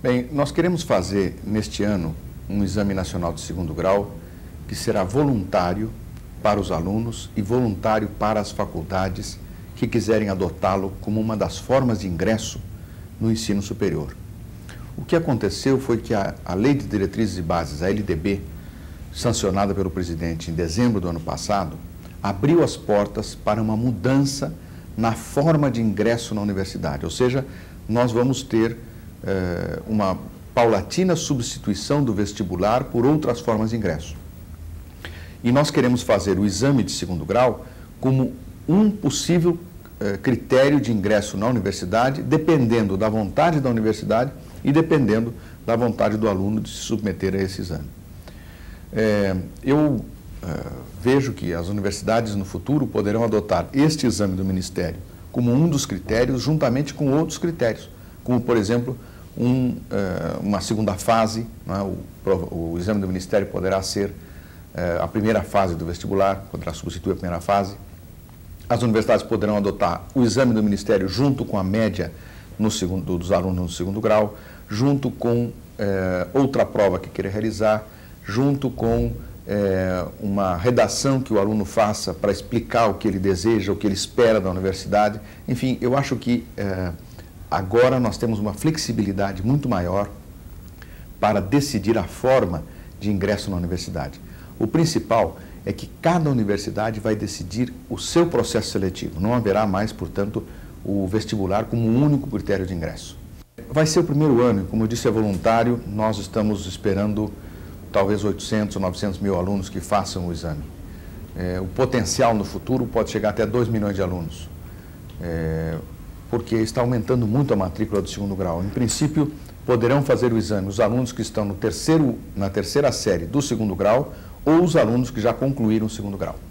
Bem, nós queremos fazer neste ano um exame nacional de segundo grau que será voluntário para os alunos e voluntário para as faculdades que quiserem adotá-lo como uma das formas de ingresso no ensino superior. O que aconteceu foi que a Lei de Diretrizes e Bases, a LDB, sancionada pelo presidente em dezembro do ano passado, abriu as portas para uma mudança na forma de ingresso na universidade. Ou seja, nós vamos ter uma paulatina substituição do vestibular por outras formas de ingresso. E nós queremos fazer o exame de segundo grau como um possível critério de ingresso na universidade, dependendo da vontade da universidade e dependendo da vontade do aluno de se submeter a esse exame. Eu vejo que as universidades no futuro poderão adotar este exame do Ministério como um dos critérios, juntamente com outros critérios, como, por exemplo, uma segunda fase, né? O exame do Ministério poderá ser a primeira fase do vestibular, poderá substituir a primeira fase. As universidades poderão adotar o exame do Ministério junto com a média dos alunos no segundo grau, junto com outra prova que queira realizar, junto com uma redação que o aluno faça para explicar o que ele deseja, o que ele espera da universidade. Enfim, eu acho que agora nós temos uma flexibilidade muito maior para decidir a forma de ingresso na universidade. O principal é que cada universidade vai decidir o seu processo seletivo. Não haverá mais, portanto, o vestibular como um único critério de ingresso. Vai ser o primeiro ano, e como eu disse, é voluntário. Nós estamos esperando talvez 800 ou 900 mil alunos que façam o exame. O potencial no futuro pode chegar até 2 milhões de alunos, porque está aumentando muito a matrícula do segundo grau. Em princípio, poderão fazer o exame os alunos que estão na terceira série do segundo grau ou os alunos que já concluíram o segundo grau.